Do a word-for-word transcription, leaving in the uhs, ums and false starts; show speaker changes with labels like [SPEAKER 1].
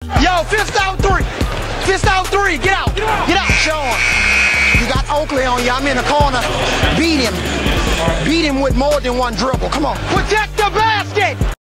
[SPEAKER 1] Yo, fist out three. Fist out three. Get out. Get out. Get out, Sean. You got Oakley on you. I'm in the corner. Beat him. Beat him with more than one dribble. Come on. Protect the basket.